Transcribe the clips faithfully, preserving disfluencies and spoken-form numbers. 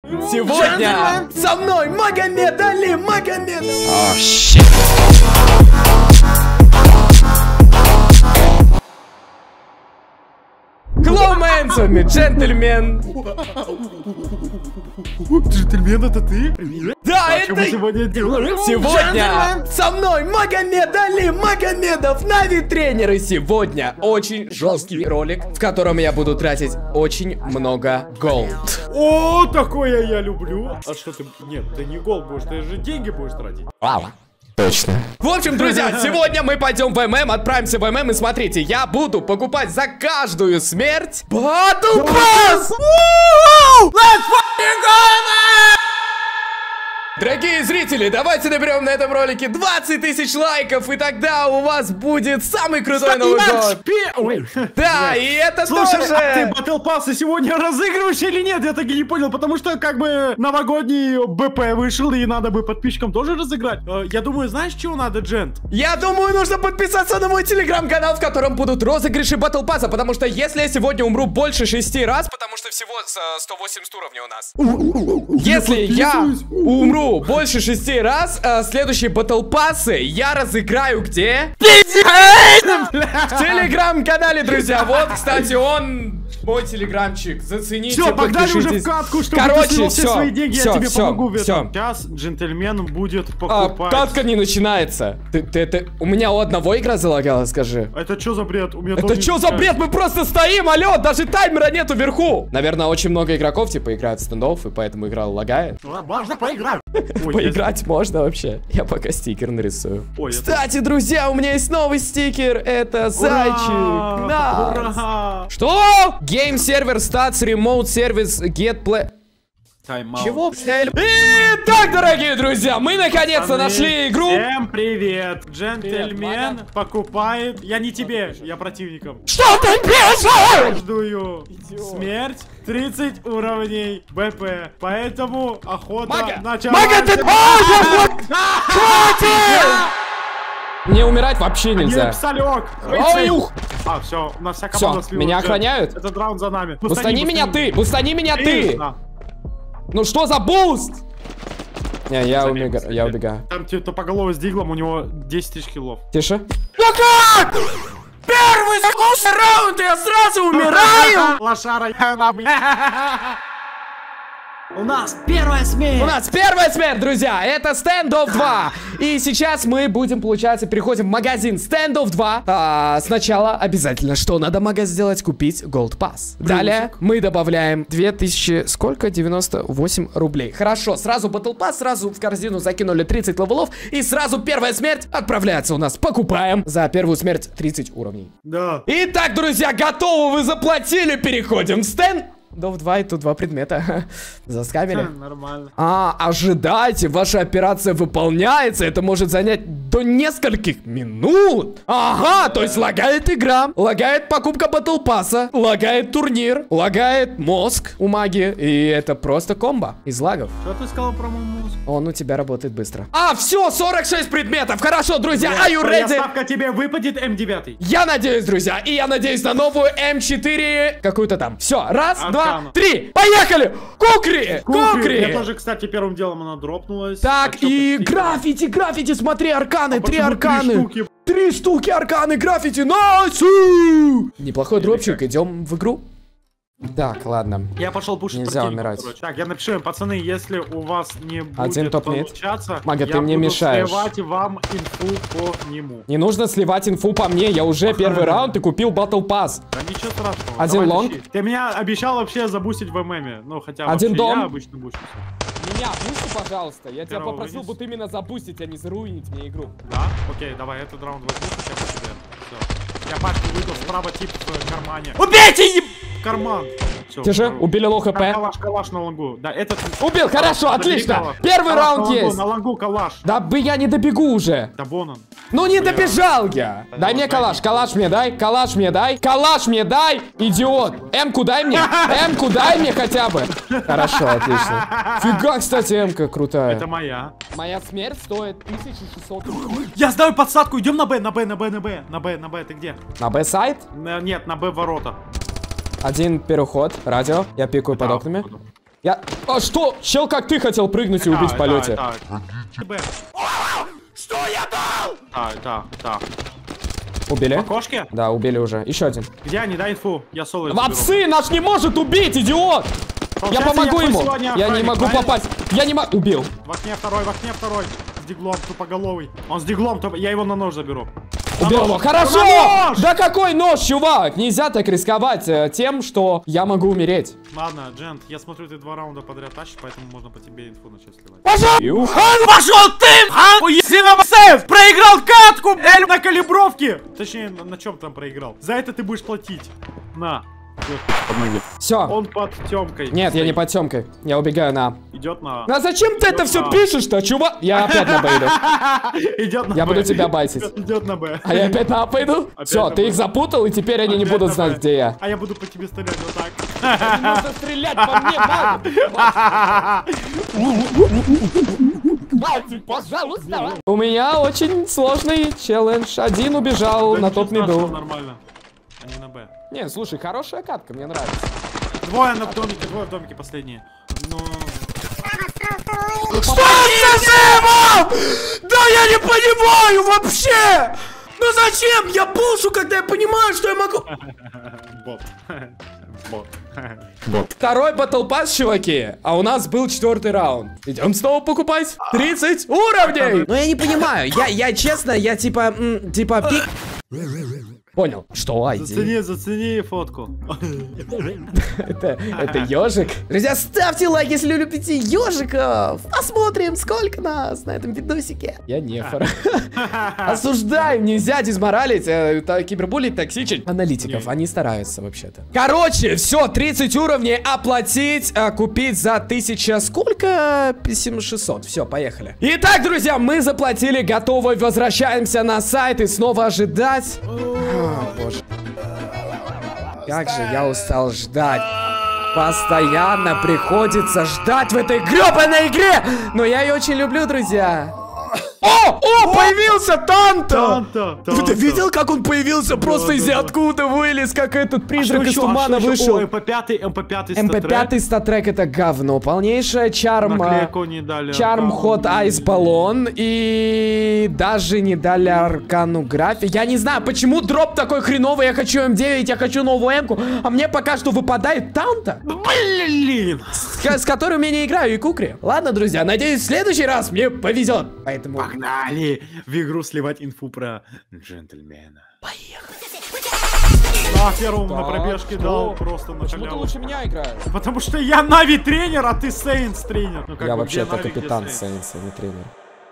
Сегодня со мной Магомед Али, Магомед. О, щит. Клоумен, с вами джентльмен. Джентльмен, это ты? Да, А это что мы сегодня делаем? сегодня со мной Магомед Али Магомедов, Нави тренер. И сегодня очень жесткий ролик, в котором я буду тратить очень много голд. О, такое я люблю. А что ты? Нет, ты не гол будешь, ты же деньги будешь тратить. Точно. В общем, друзья, сегодня мы пойдем в ММ, отправимся в ММ, и смотрите, я буду покупать за каждую смерть Battle Pass! Let's fucking go, man! Дорогие зрители, давайте наберем на этом ролике двадцать тысяч лайков, и тогда у вас будет самый крутой Новый год. Ой. Да, и это Слушай, тоже. а ты Battle Pass сегодня разыгрываешь или нет? Я так и не понял, потому что как бы новогодний БП вышел, и надо бы подписчикам тоже разыграть. Э, Я думаю, знаешь, чего надо, Джент? Я думаю, нужно подписаться на мой телеграм-канал, в котором будут розыгрыши Battle Pass, потому что если я сегодня умру больше шести раз, потому что всего сто восемьдесят уровней у нас. Если я умру больше шести раз, э, следующие Battle Pass'ы я разыграю где? В телеграм-канале, друзья. Вот, кстати, он... Мой телеграмчик, зацените, Все, погнали уже в катку, чтобы ты слил все свои деньги, я тебе помогу в этом. Сейчас джентльмен будет покупать. Катка не начинается. Ты, ты, ты, у меня у одного игра залагала, скажи. Это что за бред? У меня Это что за бред? Мы просто стоим, алло, даже таймера нету вверху. Наверное, очень много игроков, типа, играют в стендов, и поэтому игра лагает. Можно поиграть. Поиграть можно вообще. Я пока стикер нарисую. Кстати, друзья, у меня есть новый стикер. Это зайчик. Да. Что? Game Server Stats Remote Service Get Play. Чего? Итак, дорогие друзья, мы наконец-то нашли игру. Всем привет. Джентльмен покупает. Я не тебе, я противникам. Что ты пишешь? Ждую. Смерть. тридцать уровней БП. Поэтому охота началась. Мага, ты... Мне умирать вообще нельзя. Написали ок. А, все, у нас вся команда слилась. Меня охраняют? Этот раунд за нами. Бустани меня ты! Бустани меня ты! Ну что за буст? Не, я убегаю, я убегаю. Там типа тупоголовый с диглом, у него десять тысяч киллов. Тише. Ну как? Первый закусный раунд, и я сразу умираю! Лошара, у нас первая смерть! У нас первая смерть, друзья! Это Standoff два! И сейчас мы будем, получается, переходим в магазин Standoff два. А, сначала обязательно, что надо в магазин сделать? Купить Gold Pass. Далее мы добавляем две тысячи, сколько? девяносто восемь рублей. Хорошо, сразу Battle Pass, сразу в корзину закинули тридцать левелов, и сразу первая смерть отправляется у нас. Покупаем за первую смерть тридцать уровней. Да. Итак, друзья, готовы, вы заплатили, переходим в Stand... Дов два, и тут два предмета. Заскамили? Нормально. А, ожидайте, ваша операция выполняется. Это может занять до нескольких минут. Ага, то есть лагает игра, лагает покупка Battle Pass'а, лагает турнир, лагает мозг у маги. И это просто комбо из лагов. Что ты сказал про мой мозг? Он у тебя работает быстро. А, все, сорок шесть предметов. Хорошо, друзья, are you ready? Ставка тебе выпадет эм девять. Я надеюсь, друзья, и я надеюсь на новую эм четыре. Какую-то там. Все, раз, два. Два, три, поехали! Кукри! Кукри! Я тоже, кстати, первым делом она дропнулась. Так, а и граффити, граффити, смотри, арканы, а три арканы. Три штуки? Три штуки арканы, граффити, найс! Неплохой дропчик, идем в игру. Так, ладно. Я пошел пушить. Нельзя умирать. Короче. Так, я напишу им, пацаны, если у вас не будет Один получаться, Мага, я ты мне буду мешаешь. сливать вам инфу по нему. Не нужно сливать инфу по мне, я уже первый раунд и купил Battle Pass. Да ничего страшного. Один Давай, лонг. тащи. Ты меня обещал вообще забустить в ММе. Ну, хотя Один дом. я обычно бущусь. Меня бусти, пожалуйста. Я тебя Первого попросил вынес. вот именно забустить, а не заруинить мне игру. Да? Окей, давай этот раунд возьму хотя бы себе. Все. Я пачку выдал справа тип в кармане. Убейте еб... Карман. Все, Те же, убили лоу хп. Калаш, калаш на лонгу. Да, этот... Убил, хорошо, Калаш, отлично. калаш. Первый Калаш раунд на лонгу, есть. На лонгу калаш. Да бы я не добегу уже. Да вон он. Ну не добежал я. Дай мне калаш, калаш мне дай, калаш мне дай, калаш мне дай, идиот. Эмку дай мне, эмку дай мне хотя бы. Хорошо, отлично. Фига, кстати, эмка крутая. Это моя. Моя смерть стоит тысяча шестьсот. Я сдаю подсадку, идем на Б, на Б, на Б, на Б, на Б, на Б, ты где? На Б-сайт? На- Нет, на Б ворота. Один переход, радио. Я пикаю под окнами. Я... А что? Чел, как ты хотел прыгнуть и убить в полете? Что я дал? Так, так, так. Убили? По кошке? Да, убили уже. Еще один. Где они? Дай инфу. Я соло. Вапсы наш не может убить, идиот! Я помогу ему. Я не могу попасть. Я не могу. Убил. В окне второй, в окне второй. С диглом, тупоголовый. Он с диглом, я его на нож заберу. Убил его. Хорошо! Да какой нож, чувак? Нельзя так рисковать э, тем, что я могу умереть. Ладно, Джент, я смотрю, ты два раунда подряд тащишь, поэтому можно по тебе инфу начать сливать. Пошел! Пошел ты! Хан! Проиграл катку, блядь, на калибровке! Точнее, на, на чем там проиграл? За это ты будешь платить. На. Все. Он под темкой. Нет, я не под темкой. Я убегаю на. Идет на. А зачем ты это все пишешь-то, чувак? Я опять на Б иду. Идет на Я Б. буду тебя байтить. Идет на Б. А я опять на А пойду? Все, ты их запутал, и теперь они не будут знать, где я. А я буду по тебе стрелять вот так. Нужно стрелять по мне, мальчик, пожалуйста. У меня очень сложный челлендж. Один убежал на топ-миду. Нормально. Они на Б. Не, слушай, хорошая катка, мне нравится. Двое на в домике, двое в домике последние. Ну... Что ты сделал? Да я не понимаю вообще! Ну зачем? Я пушу, когда я понимаю, что я могу... Бот. Бот. Бот. Второй Battle Pass, чуваки. А у нас был четвертый раунд. Идем снова покупать тридцать уровней. Ну я не понимаю. Я, я честно, я типа, м, типа пик... Понял. Что, айди? Зацени, зацени фотку. это, это ежик. Друзья, ставьте лайк, если любите ежиков. Посмотрим, сколько нас на этом видосике. Я нефор. Осуждаем, нельзя дизморалить. Это кибербуллить токсичить аналитиков. Они стараются вообще-то. Короче, все, тридцать уровней оплатить, а купить за тысяча сколько? семь шестьсот. Все, поехали. Итак, друзья, мы заплатили, готовы. Возвращаемся на сайт и снова ожидать. О, боже. Как же я устал ждать. Постоянно приходится ждать в этой гребаной игре. Но я ее очень люблю, друзья. О, о, появился Танто! Ты видел, как он появился? Просто из откуда вылез, как этот призрак из тумана вышел. эм пэ пять, эм пэ пять эм пэ пять статрек это говно. Полнейшая чарм. Чарм ход айс баллон. И даже не дали аркану графи. Я не знаю, почему дроп такой хреновый. Я хочу эм девять, я хочу новую эмку. А мне пока что выпадает Танто. Блин! С, с которым я не играю и кукри. Ладно, друзья, надеюсь, в следующий раз мне повезет. Поэтому... Погнали в игру сливать инфу про джентльмена. Поехали. Да, первому на пробежке дал просто на Почему ты лучше меня играешь? Потому что я Нави тренер, а ты Сейнс тренер. Ну, я вообще-то капитан Сейнса, не тренер.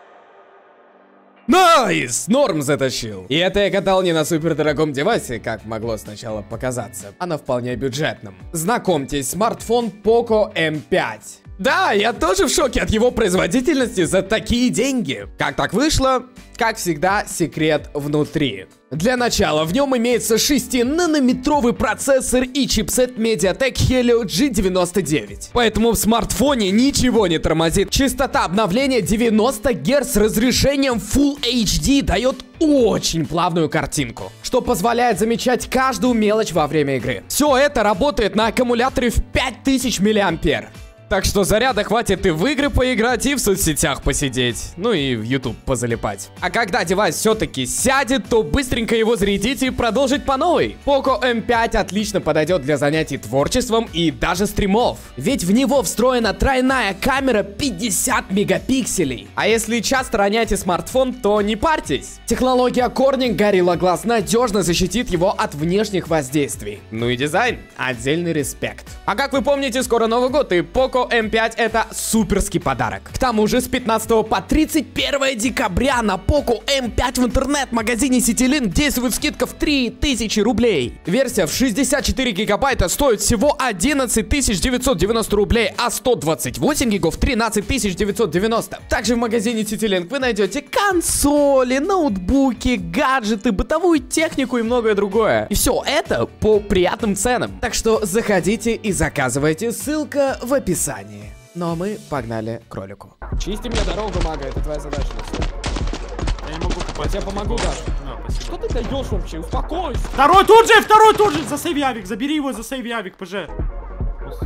Найс! Норм затащил. И это я катал не на супер дорогом девайсе, как могло сначала показаться, а на вполне бюджетном. Знакомьтесь, смартфон Poco эм пять. Да, я тоже в шоке от его производительности за такие деньги. Как так вышло? Как всегда, секрет внутри. Для начала, в нем имеется шестинанометровый процессор и чипсет MediaTek Helio джи девяносто девять. Поэтому в смартфоне ничего не тормозит. Частота обновления девяносто герц с разрешением Full эйч ди дает очень плавную картинку, что позволяет замечать каждую мелочь во время игры. Все это работает на аккумуляторе в пять тысяч миллиампер. Так что заряда хватит и в игры поиграть, и в соцсетях посидеть. Ну и в YouTube позалипать. А когда девайс все-таки сядет, то быстренько его зарядить и продолжить по новой. Poco эм пять отлично подойдет для занятий творчеством и даже стримов. Ведь в него встроена тройная камера пятьдесят мегапикселей. А если часто роняете смартфон, то не парьтесь. Технология Corning Gorilla Glass надежно защитит его от внешних воздействий. Ну и дизайн. Отдельный респект. А как вы помните, скоро Новый год, и Poco эм пять это суперский подарок. К тому же с пятнадцатого по тридцать первое декабря на Poco эм пять в интернет-магазине CityLink действует скидка в три тысячи рублей. Версия в шестьдесят четыре гигабайта стоит всего одиннадцать тысяч девятьсот девяносто рублей, а сто двадцать восемь гигов тринадцать тысяч девятьсот девяносто. Также в магазине CityLink вы найдете консоли, ноутбуки, гаджеты, бытовую технику и многое другое. И все это по приятным ценам. Так что заходите и заказывайте, ссылка в описании. Но мы погнали к ролику. Чисти мне дорогу, мага, это твоя задача. Я не могу попасть. Я тебе помогу, да. Что ты даешь вообще? Успокойся. Второй тут же, второй тут же. Засейви авик, забери его, засейви авик, пж.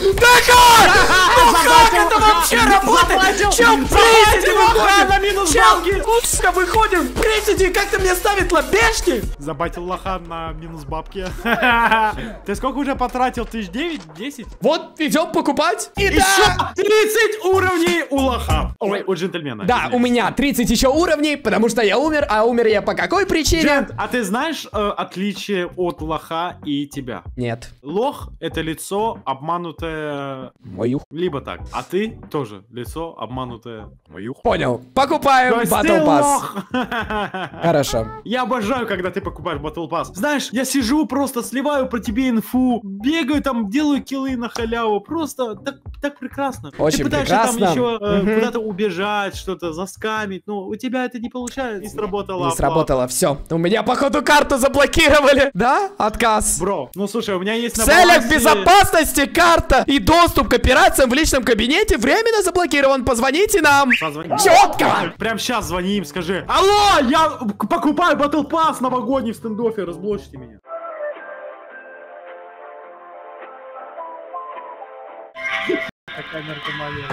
Да как? Ну как это вообще работает? Чел в прессе выходит? Чел, лучше выходит в прессе, как ты мне ставит лобешки? Забатил лоха на минус бабки. Ты сколько уже потратил? Тысяч девять? Десять? Вот, идем покупать. И еще да! тридцать уровней у лоха. Ой, у джентльмена. Да, у меня тридцать еще уровней, потому что я умер, а умер я по какой причине? Джент, а ты знаешь э, отличие от лоха и тебя? Нет. Лох — это лицо, обманутое... Мою. Либо так. А ты тоже лицо, обманутое... Мою. Понял. Покупаем Battle Pass. Хорошо. Я обожаю, когда ты покупаешь Battle Pass. Знаешь, я сижу, просто сливаю про тебе инфу, бегаю там, делаю киллы на халяву. Просто так, так прекрасно. Очень ты пытаешься прекрасно. там еще э, Угу. куда-то убежать, что-то заскамить. Но у тебя это не получается. Не сработало. Не сработало, все. У меня, походу, карту заблокировали. Да? Отказ. Бро, ну слушай, у меня есть В на целях балансе... безопасности карта и доступ к операциям в личном кабинете временно заблокирован. Позвоните нам. Позвони. Четко. Прям сейчас звони им, скажи: алло, я покупаю Battle Pass новогодний в стендофе, разблочьте меня. Какая наркомания.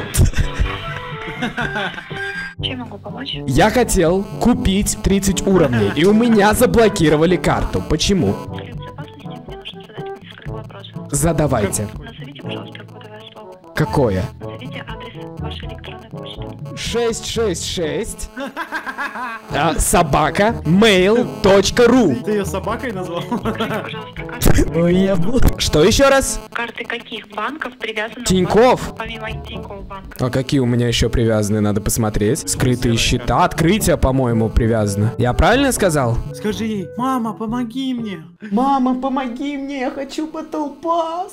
Чем могу помочь? Я хотел купить тридцать уровней, и у меня заблокировали карту. Почему? Для безопасности мне нужно задать несколько вопросов. Задавайте. Назовите, пожалуйста, кодовое слово. Какое? Назовите адрес вашей электронной почты. шесть шесть шесть а, собака mail точка ру. Ты ее собакой назвал? Скажите, пожалуйста, карты, Что еще раз? карты каких банков привязаны? Тинькофф. Помимо Тинькофф банка. А какие у меня еще привязаны, надо посмотреть. Скрытые счета, открытие, по-моему, привязано. Я правильно сказал? Скажи ей: мама, помоги мне. Мама, помоги мне, я хочу Battle Pass.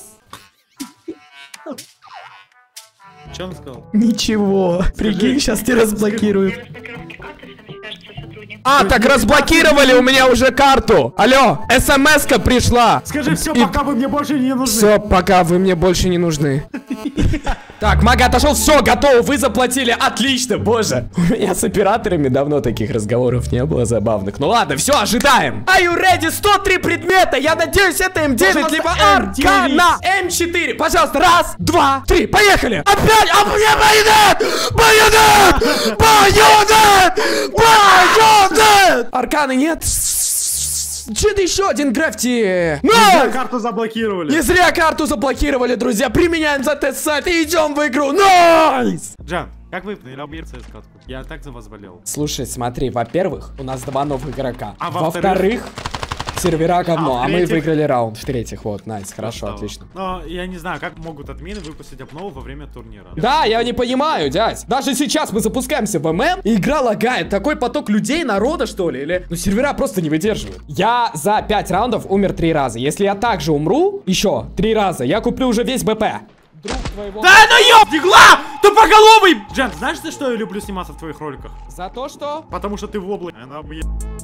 Что он сказал? Ничего. Прикинь, сейчас тебя разблокируют. Для разблокировки карты с вами свяжется сотрудник. А, так разблокировали у меня уже карту. Алло, смс-ка пришла. Скажи: все, И- пока вы мне больше не нужны. Все, пока вы мне больше не нужны. Так, мага отошел, все, готово, вы заплатили, отлично, боже. У меня с операторами давно таких разговоров не было забавных. Ну ладно, все, ожидаем. Are you ready? сто три предмета, я надеюсь, это эм девять, Пожалуйста, либо эм девять. Аркана. эм четыре, пожалуйста, раз, два, три, поехали. Опять, а мне байонет, байонет, байонет, байонет. Арканы нет. Че-то еще один графти. Не зря Но! карту заблокировали. Не зря карту заблокировали, друзья. Применяем за тест-сайт и идем в игру. Найс! Джан, как вы на ЦС катку? Я так за вас болел. Слушай, смотри, во-первых, у нас два новых игрока. А во-вторых, сервера говно, А, а, мы в-третьих- выиграли раунд. В-третьих, вот, найс, хорошо, Красава. отлично. Но я не знаю, как могут админы выпустить обнову во время турнира. Да, я не понимаю, дядь. Даже сейчас мы запускаемся в ММ, и игра лагает. Такой поток людей, народа, что ли? Или... Ну, сервера просто не выдерживают. Я за пять раундов умер три раза. Если я также умру еще три раза, я куплю уже весь БП. Друг твоего... Да ну ёб, дигла! Тупоголовый! Джан, знаешь, за что я люблю сниматься в твоих роликах? За то, что... Потому что ты в облаке. Она мне-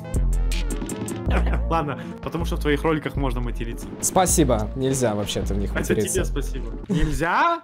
Ладно, потому что в твоих роликах можно материться. Спасибо. Нельзя вообще-то в них Это тебе материться. спасибо. Нельзя?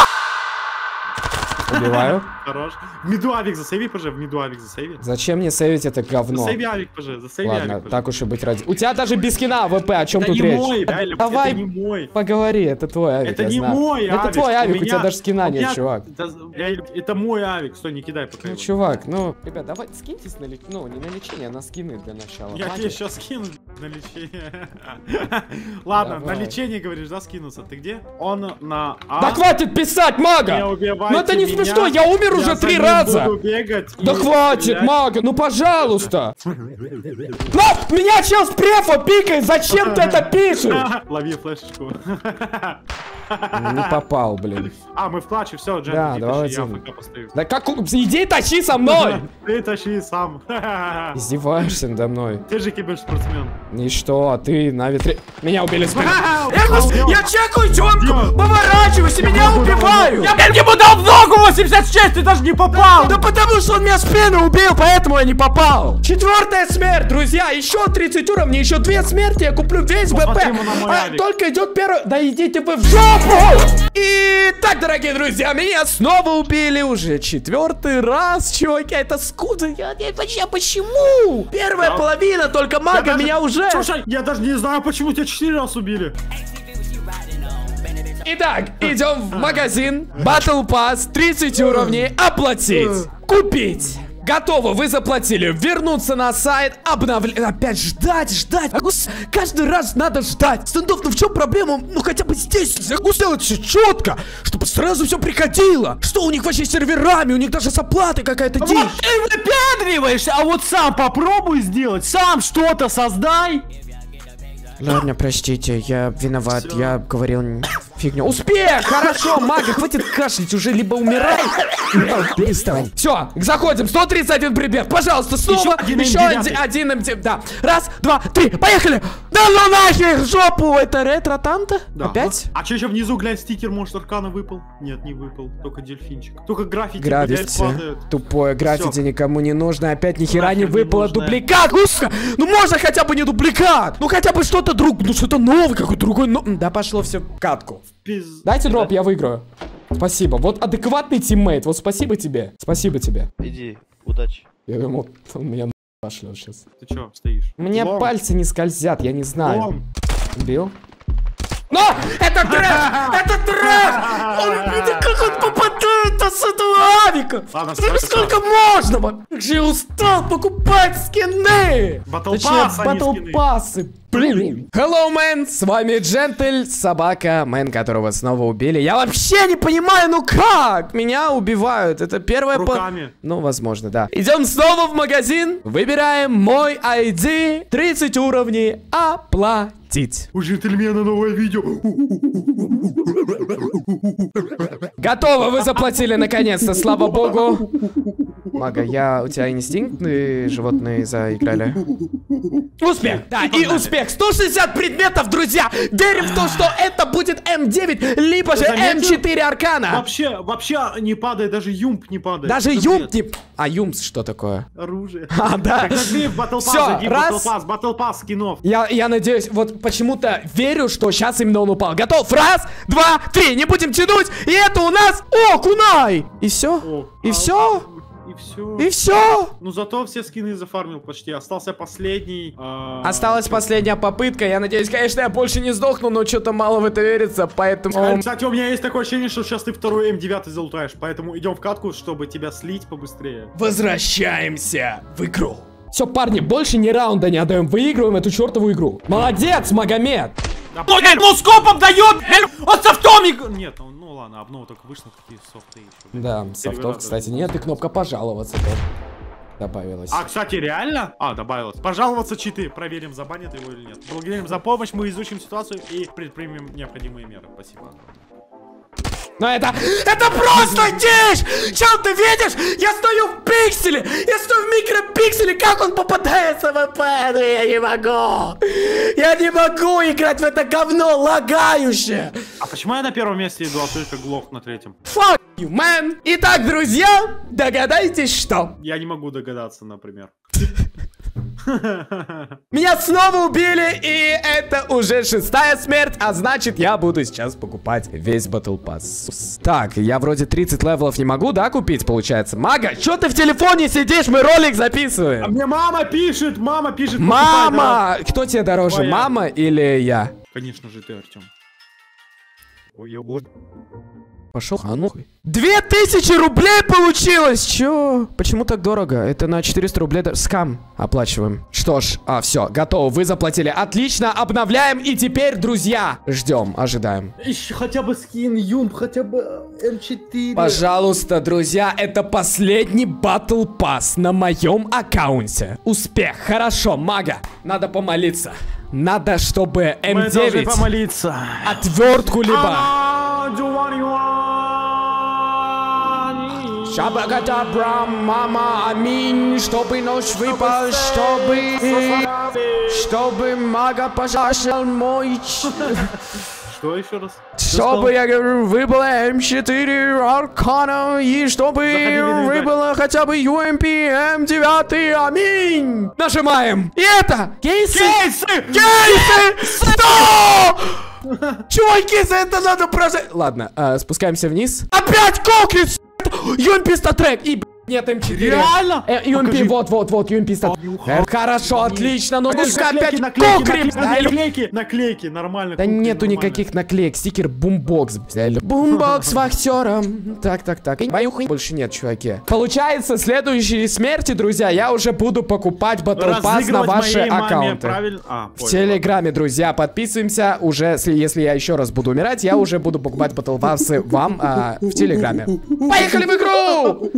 Убиваю. Хорош. В миду авик засейви, пожалуйста, в миду авик засейви. Зачем мне сейвить это говно? Засейви авик, пожалуйста, засейви авик, Ладно, пожалуйста. так уж и быть ради. У тебя даже без скина АВП, о чем Это тут не речь? мой, реально, Давай это не мой. поговори, это твой авик, Это я не знаю. мой Это авик. твой авик, у, тебя меня- даже скина у нет, меня- чувак. Да, я- Это мой авик, стой, не кидай пока Ну, его. чувак, ну, ребят, давай скиньтесь на лечение, ну, не на лечение, а на скины для начала. Я Хватит. тебе сейчас скину на лечение. Ладно, Давай. на лечение говоришь, да, скинуться? Ты где? Он на А. Да хватит писать, мага! Не убивайте Ну это не меня. смешно, я умер уже Я за три ним раза! буду бегать Да и хватит, стрелять. мага, ну пожалуйста! Ну, меня чел с префа пикает, зачем ты это пишешь? Лови флешечку. Не попал, блин. А, мы в клатче, все, Джен, Да, иди давай тащи, я один. АФК постою. Да как, иди тащи со мной! Ты тащи сам. Издеваешься надо мной. Ты же киберспортсмен. И что, а ты на ветре... Меня убили в спину. Вау! Экус, я чекаю темку, Идёт. поворачиваюсь и меня могу, убивают! Я ему дал в ногу восемьдесят шесть, ты даже не попал! Да потому что он меня в спину убил, поэтому я не попал. Четвертая смерть, друзья. Еще тридцать уровней, еще две смерти. Я куплю весь БП. Посмотри ему на мой А, авик. только идет первый. Да идите вы в жопу! И так, дорогие друзья, меня снова убили уже четвертый раз, чуваки. Это скудно. Я не понимаю, почему? Первая Да. половина, только мага даже- меня уже. Слушай, я даже не знаю, почему тебя четыре раз убили. Итак, идем в магазин. Battle Pass, тридцать уровней, оплатить, купить. Готово, вы заплатили. Вернуться на сайт, обновлять. Опять ждать, ждать. Каждый раз надо ждать. Стендов, ну в чем проблема? Ну хотя бы здесь сделать все четко, чтобы сразу все приходило. Что у них вообще с серверами? У них даже с оплатой какая-то дичь. Вот ты выпендриваешься, а вот сам попробуй сделать. Сам что-то создай. Ладно, простите, я виноват, Всё. Я говорил фигню. Успех! Хорошо, мага, хватит кашлять уже, либо умирай, либо перестань. Все, заходим, сто тридцать один предмет, пожалуйста, снова, еще один, один, один, да. Раз, два, три, поехали! Да ну нахер, жопу! Это ретро-танта? Да. Опять? А че еще внизу, глянь, стикер, может, Аркана выпал? Нет, не выпал, только дельфинчик. Только граффити, граффити. Тупое граффити. Всё. Никому не нужно, опять ни хера не выпало, дубликат, гуска! Ну можно хотя бы не дубликат, ну хотя бы что-то друг, ну что-то новое, какой другой, но... Да пошло все в катку. Пиз... Дайте дроп, да? Я выиграю. Спасибо. Вот адекватный тиммейт. Вот спасибо тебе. Спасибо тебе. Иди, удачи. Я думал, он меня пошлет сейчас. Ты чё, стоишь? У меня Лом. пальцы не скользят, я не знаю. Лом. Бил? Но! Это трэш! Это трэш! Как он попадает с этого авика? Сколько можно? Как же я устал покупать скины! Батл-пассы! Блин. Hello, man! С вами Джентель, собака, мэн, которого снова убили. Я вообще не понимаю, ну как? Меня убивают. Это первое... Руками. По... Ну, возможно, да. Идем снова в магазин. Выбираем мой ай ди. тридцать уровней. Оплатить. У джентльмена новое видео. Готово, вы заплатили наконец-то, слава богу. Мага, я... У тебя инстинкты животные заиграли? Успех! Да, и успех! сто шестьдесят предметов, друзья! Верим в то, что это будет эм девять, либо же эм четыре Аркана! Вообще, вообще не падает, даже юмп не падает. Даже юмп не... А юмпс что такое? Оружие. А, да. Все, раз. Battle Pass скинов. Я, я надеюсь, вот почему-то верю, что сейчас именно он упал. Готов? Раз, два, три. Не будем тянуть. И это у нас... О, кунай! И все? И все? И все. И все. Ну зато все скины зафармил почти. Остался последний. А... Осталась последняя попытка. Я надеюсь, конечно, я больше не сдохну, но что-то мало в это верится, поэтому... Кстати, у меня есть такое ощущение, что сейчас ты второй эм девять залутаешь. Поэтому идем в катку, чтобы тебя слить побыстрее. Возвращаемся в игру. Все, парни, больше ни раунда не отдаем. Выигрываем эту чертову игру. Молодец, Магомед. Да, ну скопом дает! Он софтом не... Нет, ну, ну ладно, обнова только вышла, какие софты еще. Да, софтов, кстати, нет, и кнопка пожаловаться тоже добавилась. А, кстати, реально? А, добавилась. Пожаловаться читы. Проверим, забанят его или нет. Благодарим за помощь, мы изучим ситуацию и предпримем необходимые меры. Спасибо. Но это... Это просто дичь! Чел, ты видишь? Я стою в пикселе! Я стою в микропикселе! Как он попадается в ВП? Ну я не могу! Я не могу играть в это говно лагающее! А почему я на первом месте иду, а только глох на третьем? Fuck you, man! Итак, друзья, догадайтесь, что? Я не могу догадаться, например. Меня снова убили, и это уже шестая смерть, а значит, я буду сейчас покупать весь Battle Pass. Так, я вроде тридцать левелов не могу, да, купить, получается? Мага, что ты в телефоне сидишь? Мы ролик записываем. А мне мама пишет, мама пишет. Мама! Кто тебе дороже, Твоя. Мама или я? Конечно же ты, Артем. Ой, ой. Пошел, а ну. Две тысячи рублей получилось! Чё? Почему так дорого? Это на четыреста рублей. Скам оплачиваем. Что ж, а, все, готово, вы заплатили. Отлично, обновляем. И теперь, друзья, ждем, ожидаем. Еще хотя бы скин, юмп, хотя бы эм четыре. Пожалуйста, друзья, это последний Battle Pass на моем аккаунте. Успех, хорошо, мага. Надо помолиться. Надо, чтобы эм девять... Мы должны помолиться. Отвертку либо... Шабагадабра, мама, аминь, чтобы ночь выпал, чтобы... Чтобы мага пожаловал мой... Что еще раз? Чтобы, я говорю, выпало эм четыре Аркана, и чтобы выпало хотя бы ю эм пи эм девять, аминь! Нажимаем! И это! Кейсы! Кейсы! Кейсы! Что? Чуваки, за это надо прожать! Ладно, э, спускаемся вниз. Опять кокрит! ю эм пи статрек! И, Нет, эм четыре. Реально? Э, ю эм пи, вот, вот, вот, ю эм пи стат. Э, Хорошо, отлично, но пускай опять кукрит. Наклейки, наклейки, нормально. Да нету никаких наклеек, стикер бумбокс. Бумбокс вахтером. Так, так, так. Мою хуйню больше нет, чуваки. Получается, следующие смерти, друзья, я уже буду покупать Battle Pass на ваши аккаунты. В Телеграме, друзья, подписываемся. Уже, если я еще раз буду умирать, я уже буду покупать Battle Pass вам а, в Телеграме. Поехали в игру!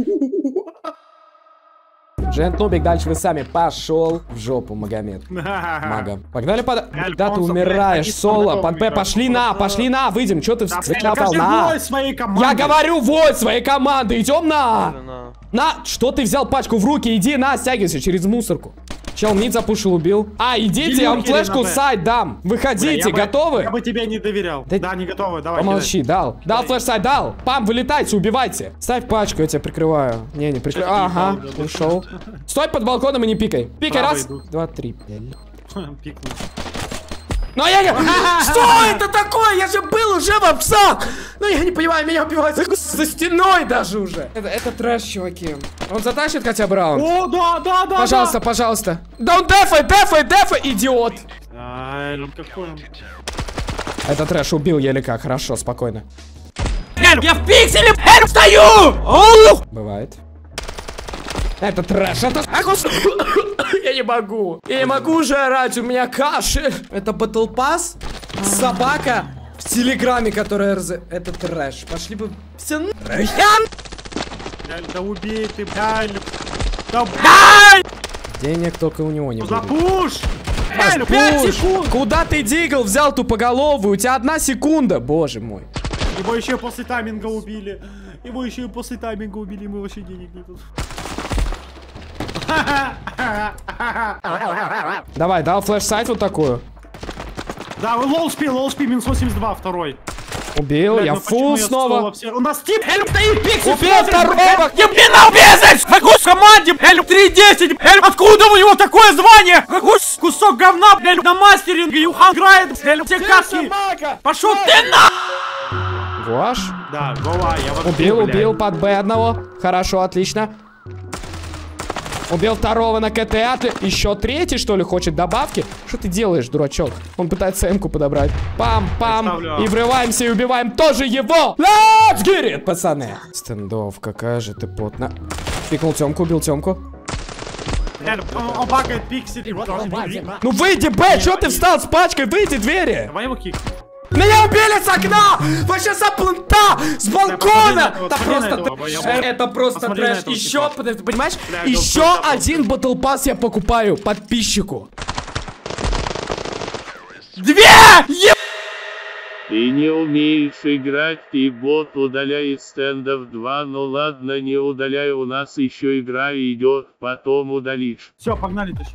Жент Нубик, дальше вы сами. Пошел в жопу, Магомед. Мага. Погнали под... Когда ты умираешь, соло, под Б, пошли на, пошли на, выйдем. Че ты встал на? Я говорю, вот своей команды, идем на. На, что ты взял пачку в руки, иди на, стягивайся через мусорку. Чел, мид запушил, убил. А, идите, я вам флешку сайт дам. Выходите, Бля, я готовы? Бы, я бы тебе не доверял. Да, да не готовы, давай. Помолчи, кидай. Дал. Дал флеш сайт, дал. Пам, вылетайте, убивайте. Ставь пачку, я тебя прикрываю. Не, не прикрываю. Ага, ушел. Стой под балконом и не пикай. Пикай, раз, два, три. Пикнул. Но я не... Что это такое? Я же был уже в псах! Ну я не понимаю, меня убивают за стеной даже уже. Это, это трэш, чуваки. Он затащит хотя бы раунд? О, да, да, да. Пожалуйста, да. пожалуйста. Да он дефай, дефай, дефай, идиот. А, какой он? Это трэш, убил еле как, хорошо, спокойно. Я в пикселе, стою! Бывает. Это трэш, это... Я не могу. Я не могу уже орать, у меня кашель. Это Battle Pass? Собака в Телеграме, которая рз... Это трэш. Пошли бы все нахер. Да убей ты, блядь. Да, денег только у него не будет. Запуш! пять секунд! Куда ты дигл взял тупоголовую? У тебя одна секунда, боже мой. Его еще после тайминга убили. Его еще и после тайминга убили, мы вообще денег не тут. Давай, дал флеш-сайт вот такую. Да, лол спи, лол спи, минус восемьдесят два, второй. Убил, блядь, я ну фул снова. У нас тип, Эльп стоит, пиксель. Убил второго. Ебина, убезать! Какой в команде, Эльп три десять, Эльп, откуда у него такое звание? Какой кусок говна, Эльп, на мастеринге, Юхан играет, Эльп, все каски. Пошел ты на... Гуаш? Да, Гоа, я вот... Убил, убил под Б одного. Хорошо, отлично. Убил второго на КТ. Еще третий, что ли, хочет добавки? Что ты делаешь, дурачок? Он пытается М-ку подобрать. Пам-пам. И врываемся и убиваем тоже его. Let's get it, пацаны. Стендов, какая же ты потна. Пикнул Тёмку, убил Тёмку. Он бакает пиксель. Ну выйди, Б, что ты встал с пачкой? Выйди, двери. Давай его кик. Меня убили с окна! Вообще с плента! С балкона! Это просто трэш! Это просто трэш! Еще, ты понимаешь? Еще один Battle Pass я покупаю подписчику. Две! Ты не умеешь играть, ты бот, удаляй из стендов два, ну ладно, не удаляй, у нас еще игра идет, потом удалишь. Все, погнали тащить.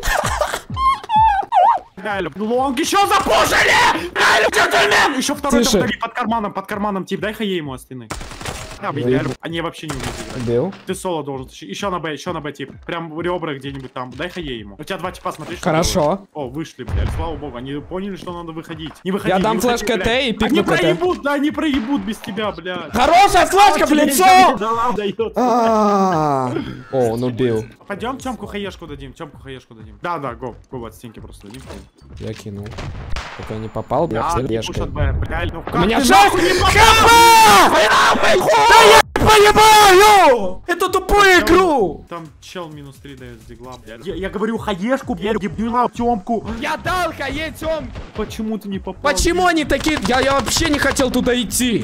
Лонг еще запушили! Еще второй там под карманом, под карманом тип, дай-ка ей ему от стены. А, блин, они вообще не умеют играть. Бил. Ты соло должен тащить. Еще на Б, еще на Б тип. Прям в ребра где-нибудь там. Дай-ка ей ему. У тебя два типа, смотри, что хорошо. Делают. О, вышли, блядь, слава богу. Они поняли, что надо выходить. Не выходи. Я дам не флеш выходи, КТ и пикну Они КТ. проебут, да, они проебут без тебя, блядь. Хорошая флешка в лицо! Дает. О, он убил. Пойдем Тёмку хаешку дадим, Тёмку хаешку дадим. Да, да, го, го от стенки просто дадим. Я кинул. Пока не попал, бля, в тележку. У меня шах не попал! Да я понимаю! Это тупую игру! Там чел минус три дает с дигла, блядь. Я, я говорю хаешку, блядь, ебнула Тёмку. Я дал хае Тём! Почему ты не попал? Почему они такие? Я, я вообще не хотел туда идти.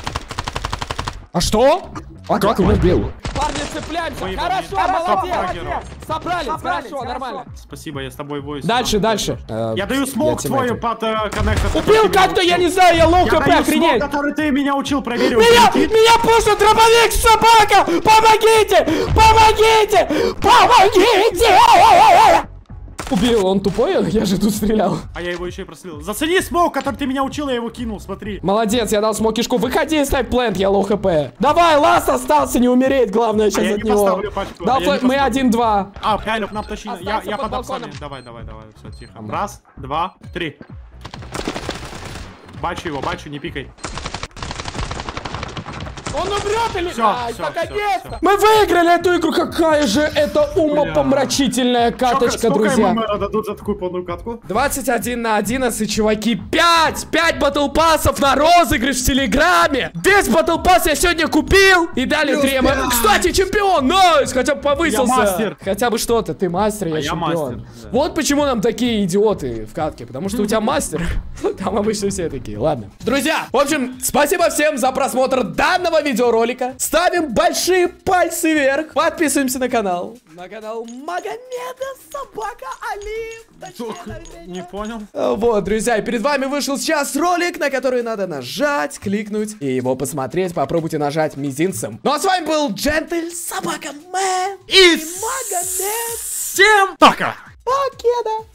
А что? А как он убил? Парни, цепляемся. Ой, хорошо, молодец, молодец. Собрались, Собрались, хорошо, нормально. Спасибо, я с тобой войс. Дальше, дальше. Я даю смог твой под коннектор. Убил как-то, я не знаю, я лоу хп, охренеть. Который ты меня учил, проверил. Меня, меня пушит дробовик, собака! Помогите! Помогите! Помогите! Убил, он тупой, я же тут стрелял. А я его еще и прострелил. Зацени смог, который ты меня учил, я его кинул, смотри. Молодец, я дал смог кишку. Выходи и ставь плент, я лоу хп. Давай, ласт остался, не умереть, главное сейчас а от него. Да, а мы один-два. А, реально, нам тащили. Я, я под балконом. Давай, давай, давай, все, тихо. Раз, два, три. Бачу его, бачу, не пикай. Он умрет или... Всё, Ай, всё, наконец-то! всё, Мы выиграли эту игру! Какая же это умопомрачительная каточка, Сколько друзья! ему мэра дадут за такую полную катку? двадцать один на одиннадцать, чуваки. пять! пять батл пассов на розыгрыш в Телеграме. Весь батл пасс я сегодня купил. И дали три эм эм. Кстати, чемпион! Найс! Хотя бы повысился. Я мастер. Хотя бы что-то. Ты мастер, я А я чемпион. мастер, да. Вот почему нам такие идиоты в катке. Потому что у тебя мастер. Там обычно все такие. Ладно. Друзья, в общем, спасибо всем за просмотр данного видеоролика. Ставим большие пальцы вверх. Подписываемся на канал. На канал Магомеда Собака Али. Не понял. Вот, друзья, и перед вами вышел сейчас ролик, на который надо нажать, кликнуть и его посмотреть. Попробуйте нажать мизинцем. Ну а с вами был Джентель Собака Мэн И Магомед. всем пока! Покеда.